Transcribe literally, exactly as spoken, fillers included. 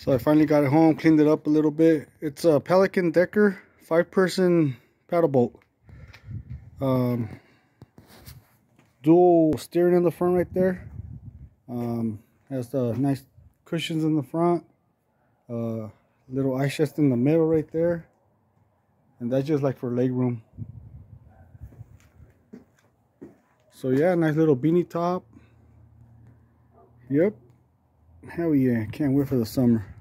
So I finally got it home, cleaned it up a little bit. It's a Pelican Decker five person paddle boat. Um, dual steering in the front right there. Um, has the nice cushions in the front. Uh, little ice chest in the middle right there. And that's just like for leg room. So yeah, nice little beanie top. Yep. Hell yeah, can't wait for the summer.